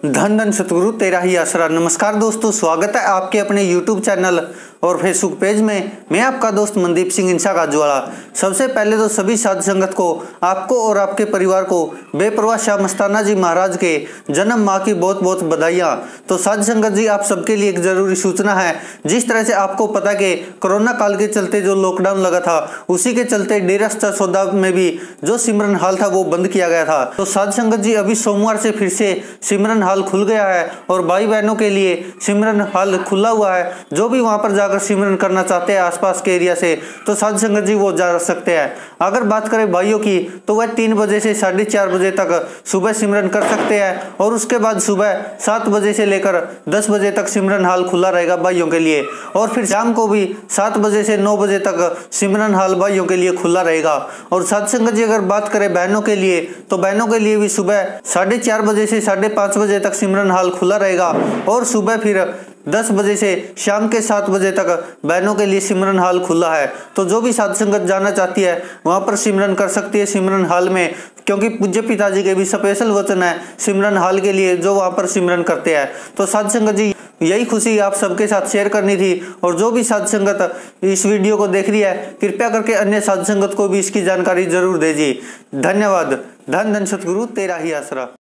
धन धन सतगुरु तेरा ही आसरा। नमस्कार दोस्तों, स्वागत है आपके अपने YouTube चैनल और फेसबुक पेज में। मैं आपका दोस्त मनदीप सिंह इंसा काजूवाला। सबसे पहले तो सभी साध संगत को, आपको और आपके परिवार को बेपरवाह शाह मस्ताना जी महाराज के जन्म माह की बहुत बहुत बधाइयाँ। तो साध संगत जी, आप सबके लिए एक जरूरी सूचना है। जिस तरह से आपको पता कि कोरोना काल के चलते जो लॉकडाउन लगा था, उसी के चलते डेरा सच्चा सौदा में भी जो सिमरन हाल था वो बंद किया गया था। तो साध संगत जी, अभी सोमवार से फिर से सिमरन हाल खुल गया है और भाई बहनों के लिए सिमरन हाल खुला हुआ है। जो भी वहां पर जाकर सिमरन करना चाहते हैं आसपास के एरिया से, तो साध संगत जी वो जा सकते हैं। अगर बात करें भाइयों की, तो वह 3 बजे से 4:30 बजे तक सुबह सिमरन कर सकते हैं और उसके बाद सुबह 7 बजे से लेकर 10 बजे तक सिमरन हाल खुला रहेगा भाइयों के लिए। और फिर शाम को भी 7 बजे से 9 बजे तक सिमरन हाल भाइयों के लिए खुला रहेगा। और साध संगत जी, अगर बात करें बहनों के लिए, तो बहनों के लिए भी सुबह 4:30 बजे से 5:30 बजे तक सिमरन हाल खुला रहेगा और सुबह फिर 10 बजे से शाम के 7 बजे तक बहनों के लिए सिमरन हाल खुला है। तो जो भी साध संगत जाना चाहती है वहां पर सिमरन कर सकती है सिमरन हाल में, क्योंकि पूज्य पिताजी के भी स्पेशल वचन है सिमरन हाल के लिए जो वहां पर सिमरन करते हैं। तो साध संगत जी, यही खुशी आप सबके साथ शेयर करनी थी। और जो भी साध संगत इस वीडियो को देख रही है, कृपया करके अन्य साध संगत को भी इसकी जानकारी जरूर दीजिए। धन्यवाद। धन धन सतगुरु तेरा ही आसरा।